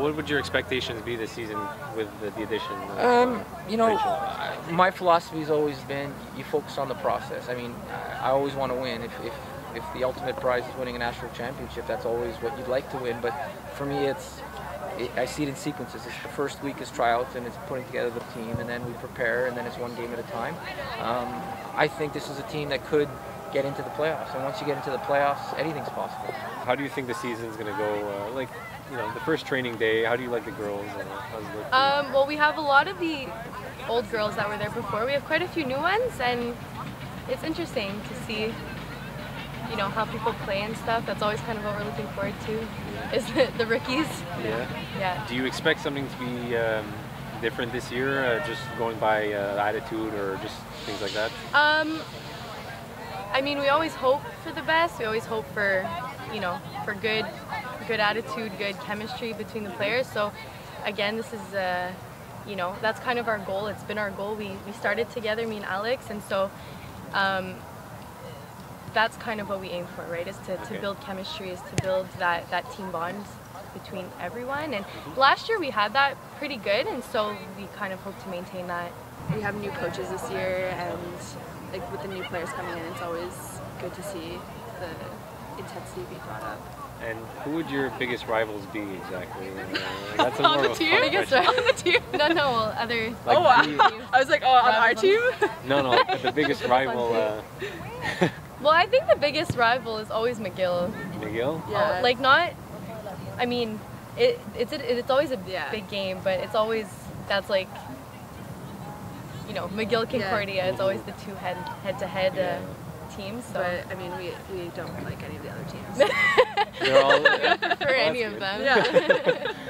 what would your expectations be this season with the addition? You know, Rachel? my philosophy has always been you focus on the process. I mean, I always want to win. If the ultimate prize is winning a national championship, that's always what you'd like to win. But for me, I see it in sequences. It's the first week is tryouts, and it's putting together the team, and then we prepare, and then it's one game at a time. I think this is a team that could get into the playoffs, and once you get into the playoffs, anything's possible. How do you think the season's going to go? Like, you know, the first training day, how do you like the girls? How's it look? Well, we have a lot of the old girls that were there before. We have quite a few new ones, and it's interesting to see, you know, how people play and stuff. That's always kind of what we're looking forward to, is the rookies. Yeah. Yeah. Do you expect something to be different this year, just going by attitude or just things like that? I mean, we always hope for the best. We always hope for, you know, for good attitude, good chemistry between the players. So, again, this is, you know, that's kind of our goal. It's been our goal. We started together, me and Alex, and so that's kind of what we aim for, right? Is to build chemistry, is to build that team bond between everyone. And last year we had that pretty good, and so we kind of hope to maintain that. We have new coaches this year, and like with the new players coming in, it's always good to see the intensity being brought up. And who would your biggest rivals be exactly? That's a On more the of a team? fun Biggest question. on the team? No, other. Like Oh wow! the- I was like, oh, on our team? No, the biggest rival, Well, I think the biggest rival is always McGill. Miguel? Yeah. Like not, I mean, it's always a big game, but it's always, that's like, you know, McGill Concordia. It's always the two head-to-head teams. So. But I mean, we don't like any of the other teams. They're all For any of them. Yeah.